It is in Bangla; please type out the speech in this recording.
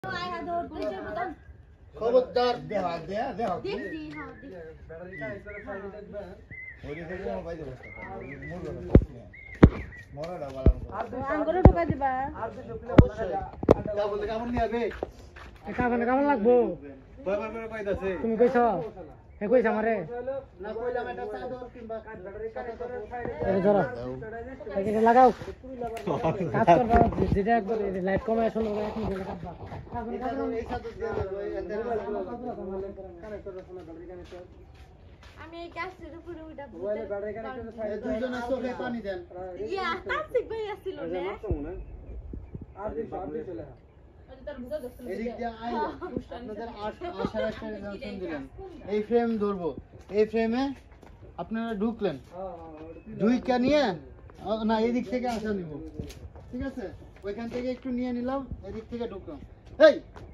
খবরদার দেহ দেহ কেমন লাগবো তুমি কইছ কইছ আমারে লাগাও কাজ করবা যেটা একবার লাইট কমে আসলে আমি এই কাজের উপরে উঠা বলে ব্যাটারি কানেক্টর সাইড দুইজন চোখে পানি দেন ইয়া তাসিক ভাই আসছিল না আর দিন চলে এদিক দিয়ে আইলেন আপনাদের আশার একটা রিজার্ভেশন দিলেন এই ফ্রেম ধরবো এই ফ্রেমে আপনারা ঢুকলেন ঢুইকা নিয়ে না এদিক থেকে আসা নিব ঠিক আছে ওইখান থেকে একটু নিয়ে নিলাম এদিক থেকে ঢুকলাম এই